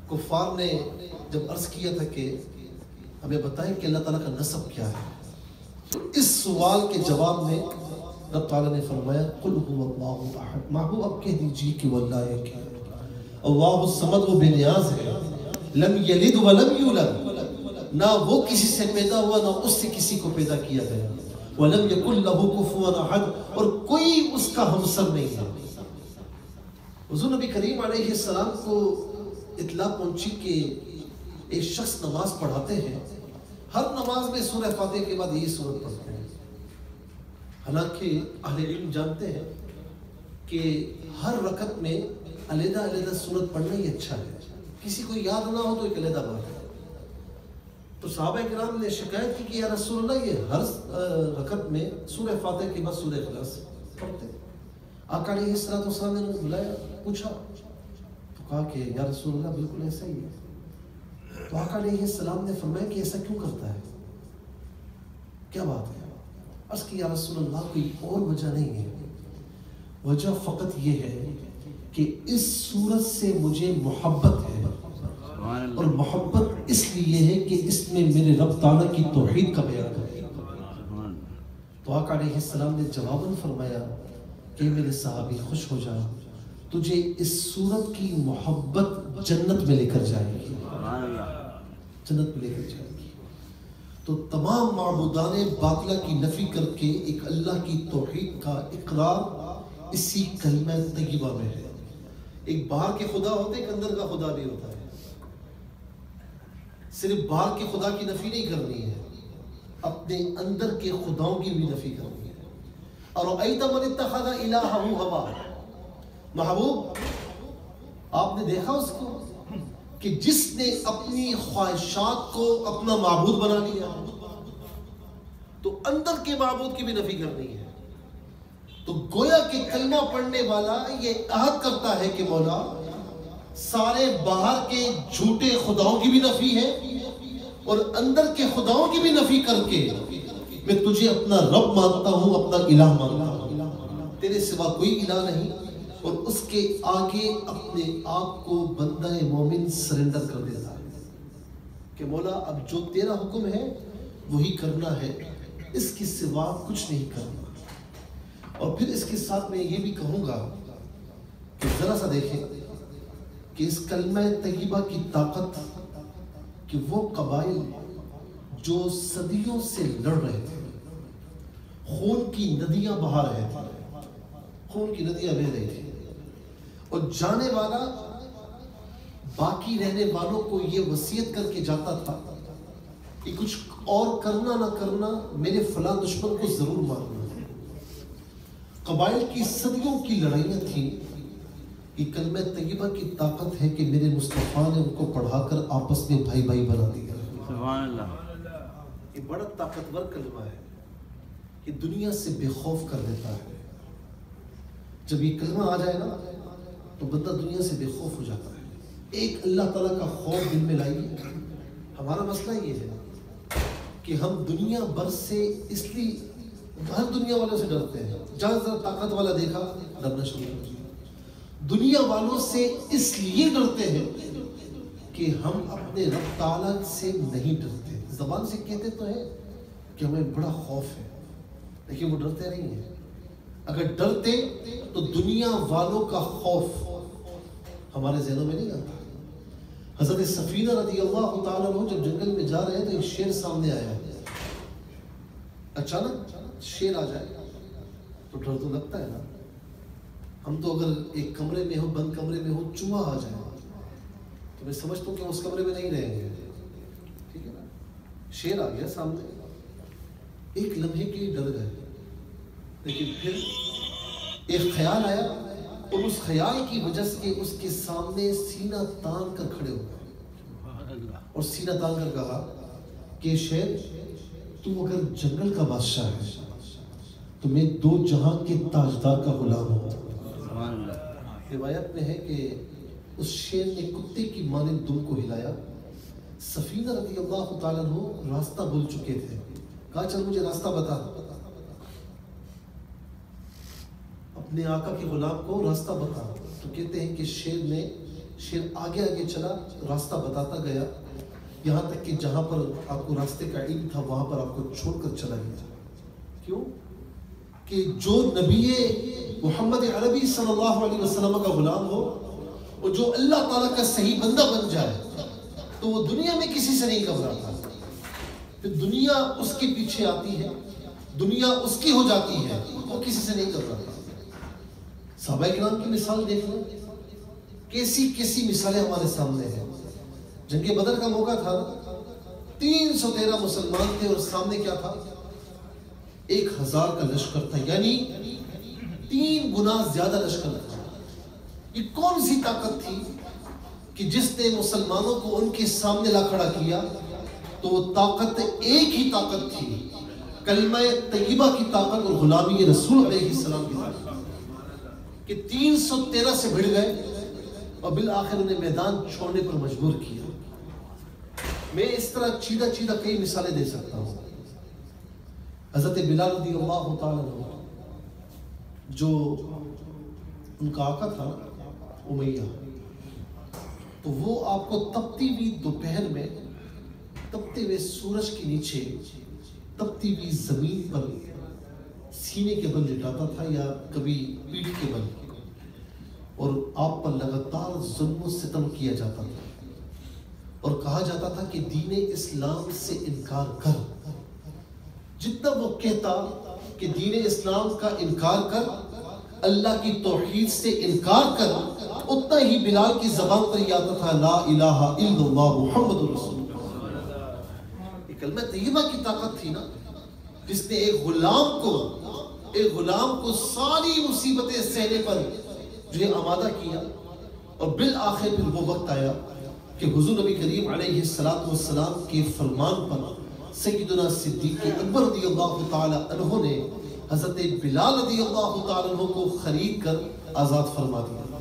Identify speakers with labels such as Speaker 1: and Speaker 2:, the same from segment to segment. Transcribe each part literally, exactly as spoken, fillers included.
Speaker 1: کفار نے جب عرض کیا تھا کہ ہمیں بتائیں کہ اللہ تعالیٰ کا نسب کیا ہے، تو اس سوال کے جواب میں رب تعالیٰ نے فرمایا قل هو اللہ احد، محبوب اب کہہ دیجیے کہ وہ اللہ ایک ہے، اللہ الصمد، وہ بے نیاز ہے، لم یلد ولم یولد، نہ وہ کسی سے پیدا ہوا نہ اس سے کسی کو پیدا کیا گیا، ولم یکن لہ کفوا احد، اور کوئی اس کا ہمسر نہیں ہے۔ حضور نبی کریم علیہ السلام کو اطلاع پہنچی کہ ایک شخص نماز پڑھاتے ہیں، ہر نماز میں سورہ فاتحہ کے بعد یہی سورت پڑھتے ہیں، حالانکہ اہل علم جانتے ہیں کہ ہر رکعت میں علیحدہ علیحدہ سورت پڑھنا ہی اچھا ہے، کسی کو یاد نہ ہو تو ایک علیحدہ بات ہے۔ تو صحابہ کرام نے شکایت کی کہ یا رسول اللہ یہ ہر رکعت میں سورہ فاتحہ کے بعد سورہ اخلاص پڑھتے ہیں۔ آقا علیہ السلام نے انہوں نے بلایا، پوچھا تو کہا کہ یا رسول اللہ بالکل ایسا ہی ہے۔ تو آقا علیہ السلام نے فرمایا کہ ایسا کیوں کرتا ہے، کیا بات ہے؟ عرض کی یا رسول اللہ کوئی اور وجہ نہیں ہے، وجہ فقط یہ ہے کہ اس سورت سے مجھے محبت ہے، اور محبت اس لیے ہے کہ اس میں میرے رب تعالیٰ کی توحید کا بیان ہے۔ تو آقا علیہ السلام نے جواباً فرمایا کہ میرے صحابی خوش ہو جا، تجھے اس سورت کی محبت جنت میں لے کر جائے گی، جنت میں لے کر جائے گی۔ تو تمام معبودان باطلہ کی نفی کر کے ایک اللہ کی توحید کا اقرار اسی کلمہ طیبہ میں ہے۔ ایک باہر کے خدا ہوتے ایک اندر کا خدا بھی ہوتا ہے، صرف باہر کے خدا کی نفی نہیں کرنی ہے، اپنے اندر کے خداؤں کی بھی نفی کرنی ہے۔ اور اَرَأَيْتَ مَنِ اتَّخَذَ إِلَٰهَهُ هَوَاهُ، محبوب آپ نے دیکھا اس کو کہ جس نے اپنی خواہشات کو اپنا معبود بنا لیا، تو اندر کے معبود کی بھی نفی کرنی ہے۔ تو گویا کہ کلمہ پڑھنے والا یہ عہد کرتا ہے کہ مولا سارے باہر کے جھوٹے خداؤں کی بھی نفی ہے اور اندر کے خداؤں کی بھی نفی کر کے میں تجھے اپنا رب مانتا ہوں، اپنا الہ مانتا ہوں، تیرے سوا کوئی الہ نہیں، اور اس کے آگے اپنے آپ کو بندہ مومن سرنڈر کر دیتا ہے کہ مولا اب جو تیرا حکم ہے وہی کرنا ہے، اس کے سوا کچھ نہیں کرنا۔ اور پھر اس کے ساتھ میں یہ بھی کہوں گا کہ ذرا سا دیکھیں کہ اس کلمہ طیبہ کی طاقت، کہ وہ قبائل جو صدیوں سے لڑ رہے تھے، خون کی ندیاں بہا رہے تھے، خون کی ندیاں بہہ رہی تھی، اور جانے والا باقی رہنے والوں کو یہ وصیت کر کے جاتا تھا کہ کچھ اور کرنا نہ کرنا میرے فلاں دشمن کو ضرور مارنا۔ قبائل کی صدیوں کی لڑائیاں تھیں، یہ کلمہ طیبہ کی طاقت ہے کہ میرے مصطفیٰ نے ان کو پڑھا کر آپس میں بھائی بھائی بنا دیا۔
Speaker 2: سبحان اللہ،
Speaker 1: یہ بڑا طاقتور کلمہ ہے، یہ دنیا سے بے خوف کر دیتا ہے۔ جب یہ کلمہ آ جائے نا تو بندہ دنیا سے بے خوف ہو جاتا ہے۔ ایک اللہ تعالیٰ کا خوف دل میں لائیے۔ ہمارا مسئلہ یہ ہے کہ ہم دنیا بھر سے اس لیے ہر دنیا والوں سے ڈرتے ہیں، جہاں ذرا طاقت والا دیکھا ڈرنا شروع کر دیا۔ دنیا والوں سے اس لیے ڈرتے ہیں کہ ہم اپنے رب تعالیٰ سے نہیں ڈرتے۔ زبان سے کہتے تو ہیں کہ ہمیں بڑا خوف ہے، لیکن وہ ڈرتے نہیں ہیں۔ اگر ڈرتے تو دنیا والوں کا خوف ہمارے ذہنوں میں نہیں آتا۔ حضرت سفینہ رضی اللہ تعالیٰ عنہ جب جنگل میں جا رہے ہیں تو ایک شیر سامنے آیا، اچانک شیر آ جائے تو ڈر تو لگتا ہے نا۔ ہم تو اگر ایک کمرے میں ہو، بند کمرے میں ہو، چوہا آ جائے تو میں سمجھتا ہوں کہ اس کمرے میں نہیں رہیں گے، ٹھیک ہے نا۔ شیر آ گیا سامنے، ایک لمحے کے لیے ڈر گئے، لیکن پھر ایک خیال آیا اور اس خیال کی وجہ سے اس کے سامنے سینہ تان کر کھڑے ہو گئے اور سینہ تان کر کہا کہ شیر تم اگر جنگل کا بادشاہ ہے تو میں دو جہاں کے تاجدار کا غلام ہوں۔ روایت میں ہے کہ اس شیر نے کتے کی مانند دم کو ہلایا۔ سفینہ رضی اللہ تعالیٰ عنہ راستہ بھول چکے تھے، کہا چل مجھے راستہ بتا۔ اپنے آقا کے غلام کو راستہ بتا تو کہتے ہیں کہ شیر نے شیر آگے آگے چلا، راستہ بتاتا گیا، یہاں تک کہ جہاں پر آپ کو راستے کا علم تھا وہاں پر آپ کو چھوڑ کر چلا گیا۔ کیوں؟ کہ جو نبی محمد عربی صلی اللہ علیہ وسلم کا غلام ہو اور جو اللہ تعالیٰ کا صحیح بندہ بن جائے تو وہ دنیا میں کسی سے نہیں گھبراتا، پھر دنیا اس کے پیچھے آتی ہے، دنیا اس کی ہو جاتی ہے، وہ کسی سے نہیں گھبراتا۔ صحابہ کرام کی مثال دیکھ لیں، کیسی کیسی مثالیں ہمارے سامنے ہیں۔ جنگ بدر کا موقع تھا، تین سو تیرہ مسلمان تھے اور سامنے کیا تھا؟ ایک ہزار کا لشکر تھا، یعنی تین گنا زیادہ لشکر تھا۔ یہ کون سی طاقت تھی کہ جس نے مسلمانوں کو ان کے سامنے لا کھڑا کیا؟ تو وہ طاقت ایک ہی طاقت تھی، کلمہ طیبہ کی طاقت اور غلامی رسول علیہ السلام کی طاقت، کہ تین سو تیرہ سے بھڑ گئے اور بالآخر انہیں میدان چھوڑنے پر مجبور کیا۔ میں اس طرح چیدہ چیدہ کئی مثالیں دے سکتا ہوں۔ حضرت بلال رضی اللہ تعالیٰ عنہ، جو ان کا آقا تھا امیہ، تو وہ آپ کو تپتی ہوئی دوپہر میں تپتے ہوئے سورج کے نیچے تپتی ہوئی زمین پر سینے کے بل لٹاتا تھا یا کبھی پیٹھ کے بل، اور آپ پر لگاتار ظلم و ستم کیا جاتا تھا اور کہا جاتا تھا کہ دین اسلام سے انکار کر۔ جتنا وہ کہتا کہ دین اسلام کا انکار کر، اللہ کی توحید سے انکار کر، اتنا ہی بلال کی زبان پر یہ آتا تھا لا الہ الا اللہ محمد رسول اللہ۔ یہ کلمہ طیبہ کی طاقت تھی نا، جس نے ایک غلام کو ایک غلام کو ساری مصیبتیں سہنے پر جو ہے آمادہ کیا، اور بالآخر پھر وہ وقت آیا کہ حضور نبی کریم علیہ السلام کے فرمان پر سیدنا صدیق اکبر رضی اللہ تعالی عنہ نے حضرت بلال رضی اللہ تعالی عنہ کو خرید کر آزاد فرما دیا۔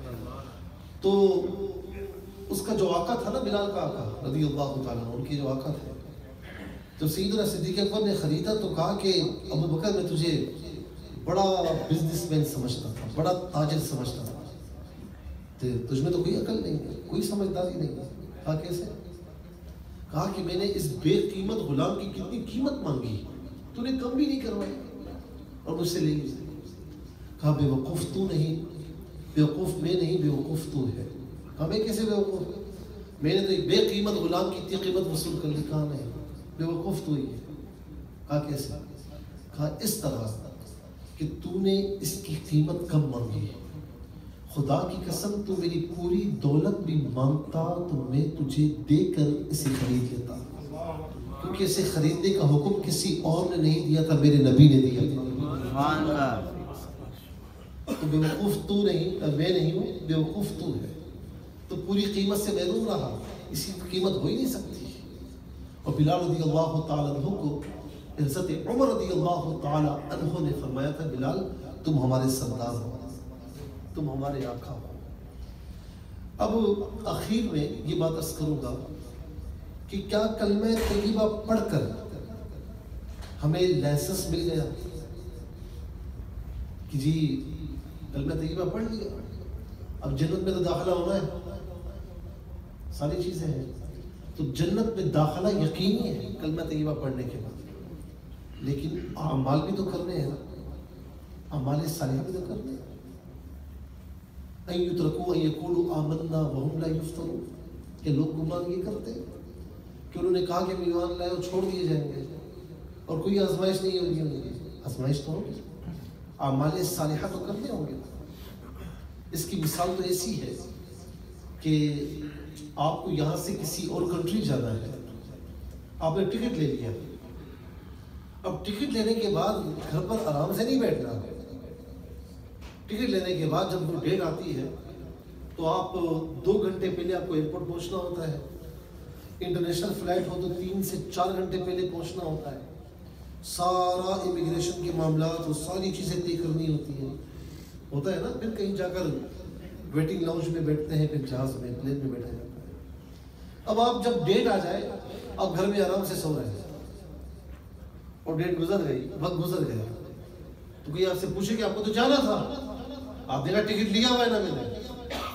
Speaker 1: تو اس کا جو آقا تھا نا، بلال کا آقا رضی اللہ تعالی عنہ، ان کی جو آقا تھے، جب سیدنا صدیق اکبر نے خریدا تو کہا کہ ابو بکر میں تجھے بڑا بزنس مین سمجھتا تھا، بڑا تاجر سمجھتا تھا، تجھ میں تو کوئی عقل نہیں ہے، کوئی سمجھداری نہیں ہے۔ کہا کیسے؟ کہا کہ میں نے اس بے قیمت غلام کی کتنی قیمت مانگی، تو نے کم بھی نہیں کروائی اور مجھ سے لے لی۔ کہا بے وقوف تو نہیں، بے وقوف میں نہیں، بے وقوف تو ہے۔ کہا میں کیسے بے وقوف؟ میں نے تو ایک بے قیمت غلام کی اتنی قیمت وصول کر لی۔ کہا نہیں، بے وقوف تو ہی ہے۔ کہا کیسے؟ کہا اس طرح کہ تو نے اس کی قیمت کم مانگی، خدا کی قسم تو میری پوری دولت بھی مانگتا تو میں تجھے دے کر اسے خرید لیتا، کیونکہ اسے خریدنے کا حکم کسی اور نے نہیں دیا تھا، میرے نبی نے دیا تھا۔ تو بے وقوف تو نہیں، میں نہیں ہوں، بے وقوف تو ہے۔ تو پوری قیمت سے محروم رہا، اسی قیمت ہو ہی نہیں سکتی۔ اور بلال رضی اللہ تعالیٰ عنہ کو حضرت عمر رضی اللہ تعالیٰ عنہ نے فرمایا تھا بلال تم ہمارے سردار ہو، تم ہمارے آقا ہو۔ اب اخیر میں یہ بات عرض کروں گا کہ کیا کلمہ طیبہ پڑھ کر ہمیں لائسنس مل گیا کہ جی کلمہ طیبہ پڑھ لیا اب جنت میں تو داخلہ ہونا ہے؟ ساری چیزیں ہیں، تو جنت میں داخلہ یقینی ہے کلمہ طیبہ پڑھنے کے بعد، لیکن اعمال بھی تو کرنے ہیں نا، اعمال صالحہ بھی تو کرنے ہیں۔ ان یترکوا ان یقولوا آمنا وهم لا یفتنون، کہ لوگ گمان یہ کرتے ہیں کہ انہوں نے کہا کہ ہم ایمان لائے اور چھوڑ دیے جائیں گے اور کوئی آزمائش نہیں ہوگی۔ آزمائش تو ہوگی، اعمال صالحہ تو کرنے ہوں گے۔ اس کی مثال تو ایسی ہے کہ آپ کو یہاں سے کسی اور کنٹری جانا ہے، آپ نے ٹکٹ لے لیا، اب ٹکٹ لینے کے بعد گھر پر آرام سے نہیں بیٹھنا، ٹکٹ لینے کے بعد جب وہ ڈیٹ آتی ہے تو آپ دو گھنٹے پہلے آپ کو ایئرپورٹ پہنچنا ہوتا ہے، انٹرنیشنل فلائٹ ہو تو تین سے چار گھنٹے پہلے پہنچنا ہوتا ہے، سارا امیگریشن کے معاملات وہ ساری چیزیں طے کرنی ہوتی ہیں، ہوتا ہے نا۔ پھر کہیں جا کر ویٹنگ لاؤنج میں بیٹھتے ہیں، پھر جہاز میں پلین میں بیٹھا جاتا ہے۔ اب آپ جب ڈیٹ آ جائے آپ گھر میں آرام سے سو رہے ہیں اور ڈیٹ گزر گئی، وقت گزر گیا، تو کوئی آپ سے پوچھے کہ آپ کو تو جانا تھا، آپ نے کہا ٹکٹ لیا ہوا ہے نا میں نے،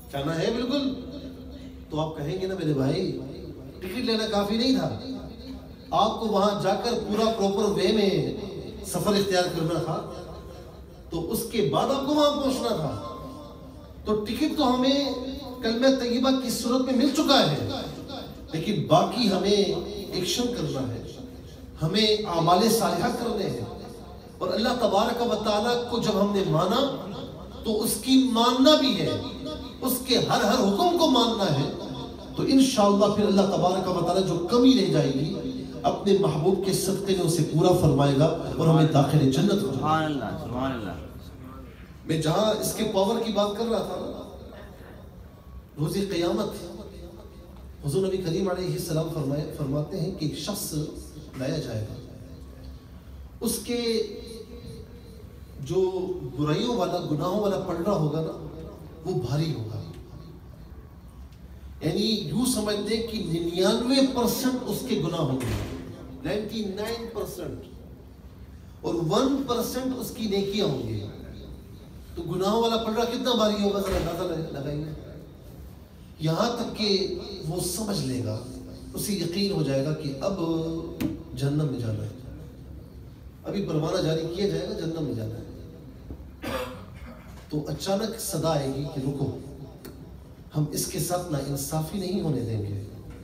Speaker 1: کہنا ہے بالکل، تو آپ کہیں گے نا میرے بھائی ٹکٹ لینا کافی نہیں تھا، آپ کو وہاں جا کر پورا پروپر وے میں سفر اختیار کرنا تھا، تو اس کے بعد آپ کو وہاں پہنچنا تھا۔ تو ٹکٹ تو ہمیں کلمہ طیبہ کی صورت میں مل چکا ہے، لیکن باقی ہمیں ایکشن کرنا ہے، ہمیں اعمال صالحہ کرنے ہیں، اور اللہ تبارک و تعالیٰ کو جب ہم نے مانا تو اس کی ماننا بھی ہے، اس کے ہر ہر حکم کو ماننا ہے، تو انشاءاللہ پھر اللہ تبارک و تعالیٰ جو کمی رہ جائے گی اپنے محبوب کے صدقے میں اسے پورا فرمائے گا اور ہمیں داخل جنت ہو جائے گا۔
Speaker 2: سبحان اللہ۔
Speaker 1: میں جہاں اس کے پاور کی بات کر رہا تھا، روز قیامت حضور نبی کریم علیہ السلام فرمائے فرماتے ہیں کہ ایک شخص لایا جائے گا، اس کے جو برائیوں والا گناہوں والا پلڑا ہوگا نا وہ بھاری ہوگا، یعنی یوں سمجھتے ہیں کہ ننانوے پرسنٹ اس کے گناہ ہوں گے، نائنٹی نائن پرسنٹ، اور ون پرسنٹ اس کی نیکیاں ہوں گی۔ تو گناہوں والا پلڑا کتنا بھاری ہوگا ذرا اندازہ لگائیے، یہاں تک کہ وہ سمجھ لے گا، اسے یقین ہو جائے گا کہ اب جہنم میں جانا ہے، ابھی پروانہ جاری کیا جائے گا، جہنم میں جانا ہے۔ تو اچانک صدا آئے گی کہ رکو، ہم اس کے ساتھ نا انصافی نہیں ہونے دیں گے،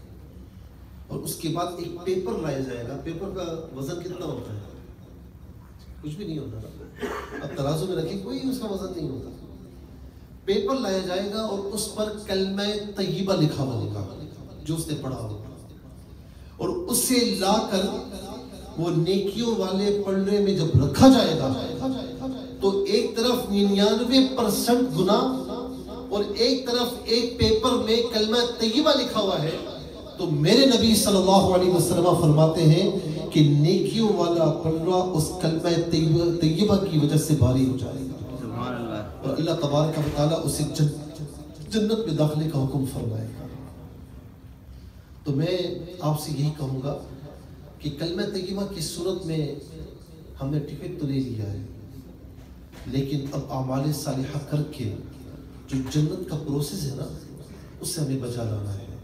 Speaker 1: اور اس کے بعد ایک پیپر لایا جائے گا۔ پیپر کا وزن کتنا ہوتا ہے؟ کچھ بھی نہیں ہوتا، اب ترازو میں رکھیں کوئی اس کا وزن نہیں ہوتا۔ پیپر لایا جائے گا اور اس پر کلمہ طیبہ لکھا ہوگا جو اس نے پڑھا ہوگا، اور اسے لا کر وہ نیکیوں والے پلڑے میں جب رکھا جائے گا تو ایک طرف ننانوے پرسنٹ گناہ اور ایک طرف ایک پیپر میں کلمہ طیبہ لکھا ہوا ہے، تو میرے نبی صلی اللہ علیہ وسلم فرماتے ہیں کہ نیکیوں والا پلڑا اس کلمہ طیبہ کی وجہ سے بھاری ہو جائے گا، اور اللہ تبارک و تعالیٰ اسے جنت میں داخلے کا حکم فرمائے گا۔ تو میں آپ سے یہی کہوں گا کہ کلمہ طیبہ کی صورت میں ہم نے ٹکٹ تو لے لیا ہے، لیکن اب اعمال صالحہ کر کے جو جنت کا پروسیس ہے نا اس سے ہمیں بچا لانا ہے۔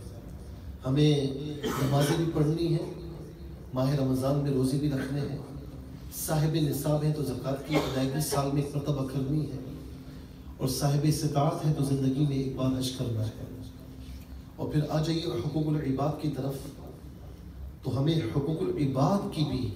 Speaker 1: ہمیں نمازیں بھی پڑھنی ہے، ماہ رمضان میں روزے بھی رکھنے ہیں، صاحب نصاب ہیں تو زکوٰۃ کی ادائیگی سال میں ایک مرتبہ کرنی ہے، اور صاحب استطاعت ہے تو زندگی میں ایک بار حج کرنا ہے۔ اور پھر آ جائیے حقوق العباد کی طرف، تو ہمیں حقوق العباد کی بھی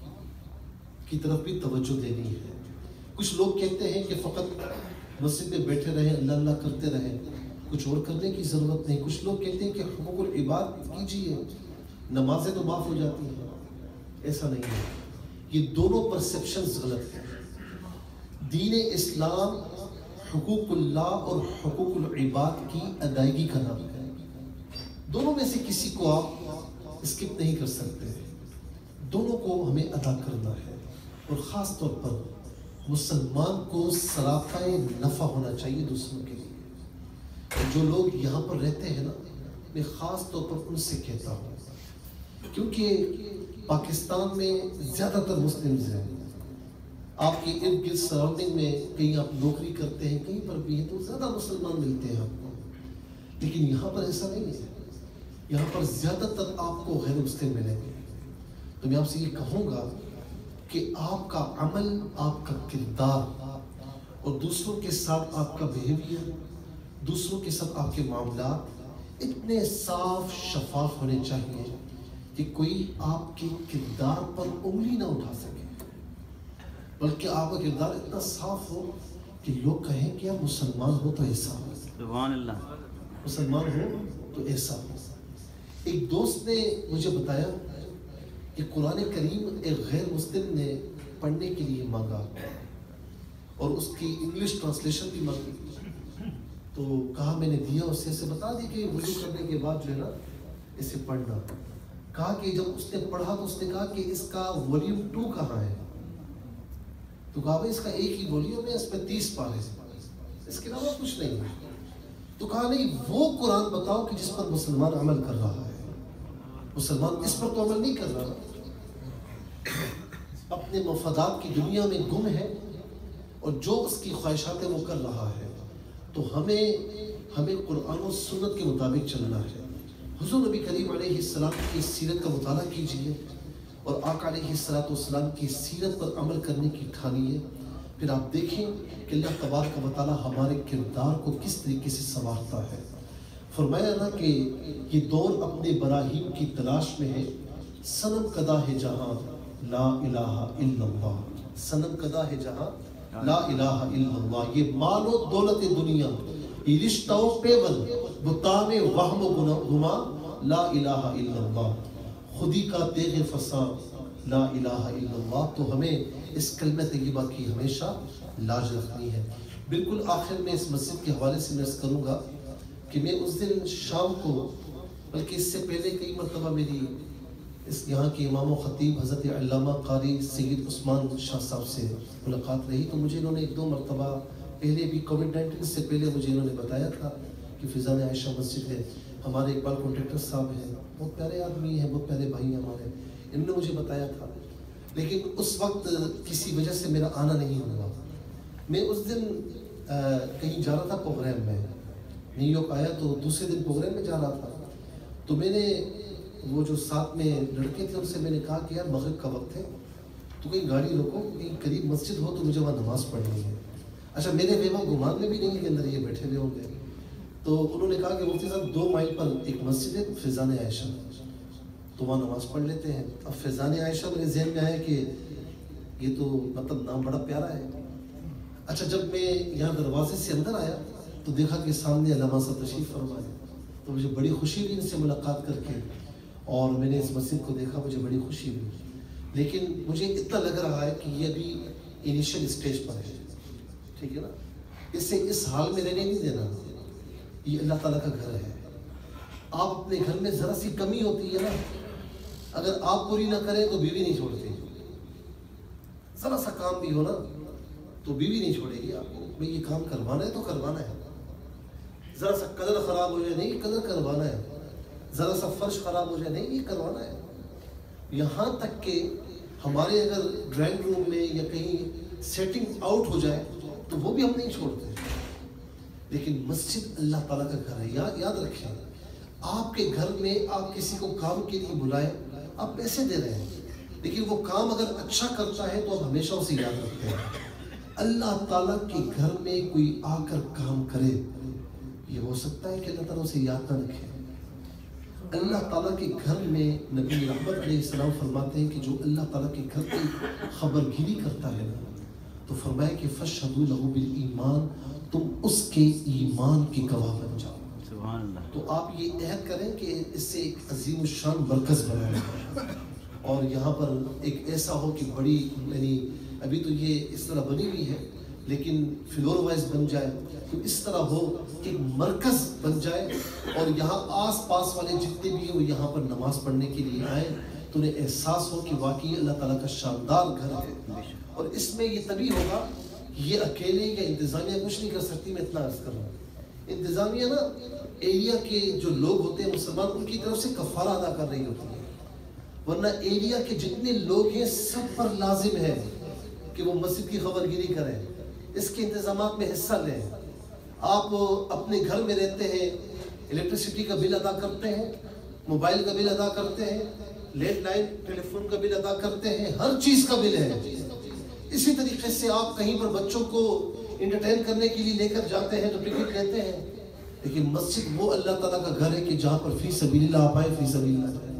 Speaker 1: کی طرف بھی توجہ دینی ہے۔ کچھ لوگ کہتے ہیں کہ فقط مسجد میں بیٹھے رہیں، اللہ اللہ کرتے رہیں، کچھ اور کرنے کی ضرورت نہیں۔ کچھ لوگ کہتے ہیں کہ حقوق العباد کیجیے، نمازیں تو معاف ہو جاتی ہیں، ایسا نہیں ہے، یہ دونوں پرسیپشنز غلط ہیں۔ دین اسلام حقوق اللہ اور حقوق العباد کی ادائیگی کا نام ہے، دونوں میں سے کسی کو آپ اسکپ نہیں کر سکتے، دونوں کو ہمیں ادا کرنا ہے۔ اور خاص طور پر مسلمان کو سراپا نفع ہونا چاہیے دوسروں کے لیے۔ جو لوگ یہاں پر رہتے ہیں نا، میں خاص طور پر ان سے کہتا ہوں، کیونکہ پاکستان میں زیادہ تر مسلمز ہیں، آپ کے ارد گرد سراؤنڈنگ میں کہیں آپ نوکری کرتے ہیں، کہیں پر بھی ہیں تو زیادہ مسلمان ملتے ہیں آپ کو، لیکن یہاں پر ایسا نہیں ہے، یہاں پر زیادہ تر آپ کو غیر مسلم ملیں گے۔ تو میں آپ سے یہ کہوں گا کہ آپ کا عمل، آپ کا کردار اور دوسروں کے ساتھ آپ کا بیہیویئر، دوسروں کے ساتھ آپ کے معاملات اتنے صاف شفاف ہونے چاہیے کہ کوئی آپ کے کردار پر انگلی نہ اٹھا سکے، بلکہ آپ کا کردار اتنا صاف ہو کہ لوگ کہیں کہ آپ مسلمان ہو تو ایسا ہو،
Speaker 2: سبحان اللہ،
Speaker 1: مسلمان ہو تو ایسا ہو۔ ایک دوست نے مجھے بتایا کہ قرآن کریم ایک غیر مسلم نے پڑھنے کے لیے مانگا اور اس کی انگلش ٹرانسلیشن بھی مانگی، تو کہا میں نے دیا، اسے اسے بتا دی کہ وضو کرنے کے بعد جو ہے نا اسے پڑھنا۔ کہا کہ جب اس نے پڑھا تو اس نے کہا کہ اس کا والیوم ٹو کہاں ہے؟ تو کہا بھائی اس کا ایک ہی والیوم ہے، اس میں تیس پارے ہیں، اس کے علاوہ کچھ نہیں ہے۔ تو کہا نہیں، وہ قرآن بتاؤ کہ جس پر مسلمان عمل کر رہا ہے، مسلمان اس پر تو عمل نہیں کر رہا، اپنے مفادات کی دنیا میں گم ہے اور جو اس کی خواہشات ہیں وہ کر رہا ہے۔ تو ہمیں ہمیں قرآن و سنت کے مطابق چلنا ہے۔ حضور نبی کریم علیہ السلام کی سیرت کا مطالعہ کیجئے اور آقا علیہ السلام کی سیرت پر عمل کرنے کی ٹھانیے، پھر آپ دیکھیں کہ اللہ تبارک و تعالیٰ ہمارے کردار کو کس طریقے سے سنوارتا ہے۔ فرمایا نا کہ یہ دور اپنے براہیم کی تلاش میں ہے، صنم کدا ہے جہاں لا الہ الا اللہ، صنم کدا ہے جہاں لا الہ الا اللہ۔ یہ مال و دولت دنیا، یہ رشتہ و پیوند، بتان وہم و گما، لا الہ الا اللہ، خودی کا تیغ فسان، لا الہ الا اللہ۔ تو ہمیں اس کلمہ طیبہ کی ہمیشہ لاج رکھنی ہے۔ بالکل آخر میں اس مسجد کے حوالے سے میں عرض کروں گا کہ میں اس دن شام کو، بلکہ اس سے پہلے کئی مرتبہ میری اس یہاں کے امام و خطیب حضرت علامہ قاری سید عثمان شاہ صاحب سے ملاقات رہی، تو مجھے انہوں نے ایک دو مرتبہ پہلے بھی کووڈ نائنٹین سے پہلے مجھے انہوں نے بتایا تھا کہ فیضان عائشہ مسجد ہے، ہمارے اقبال کانٹریکٹر صاحب ہیں، بہت پیارے آدمی ہیں، بہت پیارے بھائی ہیں ہمارے، انہوں نے مجھے بتایا تھا، لیکن اس وقت کسی وجہ سے میرا آنا نہیں ہوا۔ میں اس دن کہیں جا رہا تھا پروگرام میں، نیو یارک آیا تو دوسرے دن پروگرام میں جا رہا تھا، تو میں نے وہ جو ساتھ میں لڑکے تھے ان سے میں نے کہا کہ یار مغرب کا وقت ہے تو کہیں گاڑی روکو، کہیں قریب مسجد ہو تو مجھے وہاں نماز پڑھنی ہے۔ اچھا میرے بیوہ گمان میں بھی نہیں کہ اندر یہ بیٹھے ہوئے ہوں گے، تو انہوں نے کہا کہ مفتی صاحب دو مائل پر ایک مسجد ہے فیضان عائشہ، تو وہاں نماز پڑھ لیتے ہیں۔ اب فیضان عائشہ میرے ذہن میں آیا کہ یہ تو مطلب نام بڑا پیارا ہے۔ اچھا جب میں یہاں دروازے سے اندر آیا تو دیکھا کہ سامنے علامہ صاحب تشریف فرما ہے، تو مجھے بڑی خوشی ہوئی ان سے ملاقات کر کے، اور میں نے اس مسجد کو دیکھا، مجھے بڑی خوشی ہوئی، لیکن مجھے اتنا لگ رہا ہے کہ یہ ابھی انیشل اسٹیج پر ہے، ٹھیک ہے نا، اسے اس حال میں رہنے نہیں دینا، یہ اللہ تعالیٰ کا گھر ہے۔ آپ اپنے گھر میں ذرا سی کمی ہوتی ہے نا، اگر آپ پوری نہ کریں تو بیوی نہیں چھوڑتی، ذرا سا کام بھی ہو نا تو بیوی نہیں چھوڑے گی آپ کو، بھئی یہ کام کروانا ہے تو کروانا ہے، ذرا سا کلر خراب ہو جائے نہیں کلر کروانا ہے، ذرا سا فرش خراب ہو جائے نہیں یہ کروانا ہے، یہاں تک کہ ہمارے اگر ڈرائنگ روم میں یا کہیں سیٹنگ آؤٹ ہو جائے تو وہ بھی ہم نہیں چھوڑتے۔ لیکن مسجد اللہ تعالیٰ کا گھر ہے، یاد رکھیں، آپ کے گھر میں آپ کسی کو کام کے لیے بلائیں، آپ پیسے دے رہے ہیں، لیکن وہ کام اگر اچھا کرتا ہے تو آپ ہمیشہ اسے یاد رکھتے ہیں۔ اللہ تعالیٰ کے گھر میں کوئی آ کر کام کرے، یہ ہو سکتا ہے کہ اللہ تعالیٰ اسے یاد نہ رکھے۔ اللہ تعالیٰ کے گھر میں نبی رحمت علیہ السلام فرماتے ہیں کہ جو اللہ تعالیٰ کے گھر کی خبر گیری کرتا ہے نا، تو فرمایا کہ فَاشْهَدُوا لَهُ بِالْإِيمَانِ، تم اس کے ایمان کی گواہ بن جاؤ۔ سبحان اللہ۔ تو آپ یہ عہد کریں کہ اس سے ایک عظیم الشان مرکز بنائیں، اور یہاں پر ایک ایسا ہو کہ بڑی، یعنی ابھی تو یہ اس طرح بنی ہوئی ہے لیکن فلور وائز بن جائے تو اس طرح ہو کہ ایک مرکز بن جائے، اور یہاں آس پاس والے جتنے بھی ہیں وہ یہاں پر نماز پڑھنے کے لیے آئیں تو انہیں احساس ہو کہ واقعی اللہ تعالیٰ کا شاندار گھر ہے۔ اور اس میں یہ تبھی ہوگا، یہ اکیلے یا انتظامیہ کچھ نہیں کر سکتی، میں اتنا عرض کر رہا ہوں۔ انتظامیہ نا ایریا کے جو لوگ ہوتے ہیں مسلمان، ان کی طرف سے کفارہ ادا کر رہی ہوتی ہے، ورنہ ایریا کے جتنے لوگ ہیں سب پر لازم ہے کہ وہ مسجد کی خبر گیری کریں، اس کے انتظامات میں حصہ لیں۔ آپ اپنے گھر میں رہتے ہیں، الیکٹریسٹی کا بل ادا کرتے ہیں، موبائل کا بل ادا کرتے ہیں، لینڈ لائن ٹیلی فون کا بل ادا کرتے ہیں، ہر چیز کا بل ہے۔ اسی طریقے سے آپ کہیں پر بچوں کو انٹرٹین کرنے کے لیے لے کر جاتے ہیں تو ٹکٹ لیتے ہیں، لیکن مسجد وہ اللہ تعالیٰ کا گھر ہے کہ جہاں پر فی سبیل اللہ آپ آئے، فی سبیل اللہ جائیں۔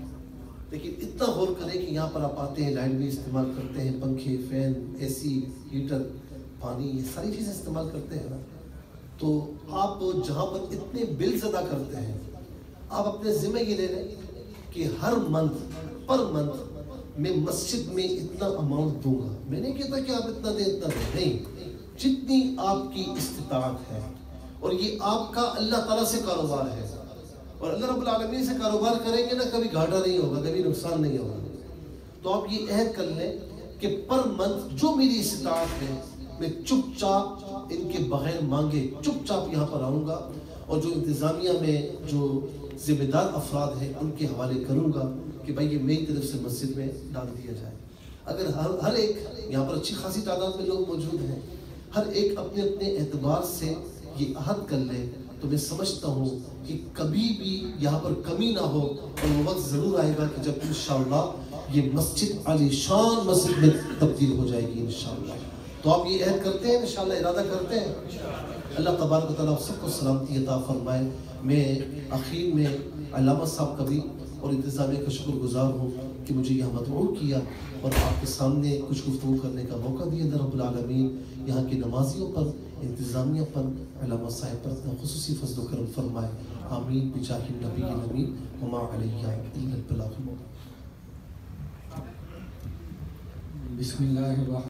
Speaker 1: لیکن اتنا غور کریں کہ یہاں پر آپ آتے ہیں، لائٹ بھی استعمال کرتے ہیں، پنکھے، فین، اے سی، ہیٹر، پانی، یہ ساری چیزیں استعمال کرتے ہیں نا، تو آپ جہاں پر اتنے بلز ادا کرتے ہیں، آپ اپنے ذمہ یہ لے لیں کہ ہر منتھ پر منتھ میں مسجد میں اتنا اماؤنٹ دوں گا۔ میں نہیں کہتا کہ آپ اتنا دیں اتنا دیں، نہیں، جتنی آپ کی استطاعت ہے، اور یہ آپ کا اللہ تعالیٰ سے کاروبار ہے، اور اللہ رب العالمین سے کاروبار کریں گے نا، کبھی گھاٹا نہیں ہوگا، کبھی نقصان نہیں ہوگا۔ تو آپ یہ عہد کر لیں کہ پر منتھ جو میری استطاعت ہے میں چپ چاپ ان کے بغیر مانگے چپ چاپ یہاں پر آؤں گا، اور جو انتظامیہ میں جو ذمہ دار افراد ہیں ان کے حوالے کروں گا کہ بھائی یہ میری طرف سے مسجد میں ڈال دیا جائے۔ اگر ہر ہر ایک یہاں پر اچھی خاصی تعداد میں لوگ موجود ہیں، ہر ایک اپنے اپنے اعتبار سے یہ عہد کر لے تو تو میں سمجھتا ہوں کہ کبھی بھی یہاں پر کمی نہ ہو، اور وہ وقت ضرور آئے گا کہ جب انشاءاللہ یہ مسجد علی شان مسجد میں تبدیل ہو جائے گی انشاءاللہ۔ تو آپ یہ عہد کرتے ہیں انشاءاللہ، ارادہ کرتے ہیں؟ اللہ تبارک و تعالیٰ آپ سب کو سلامتی عطا فرمائے۔ میں اخیر میں علامہ صاحب کا بھی اور انتظامیہ کا شکر گزار ہوں کہ مجھے یہاں مدعو کیا اور آپ کے سامنے کچھ گفتگو کرنے کا موقع دیا۔ اللہ رب العالمین یہاں کی نمازیوں پر، انتظامیہ پر، علامہ صاحب پر اپنا خصوصی فضل و کرم فرمائے۔ آمین بجاہ النبی الامین وما علیہ الا البلاغ المبین۔
Speaker 2: بسم اللہ الرحمن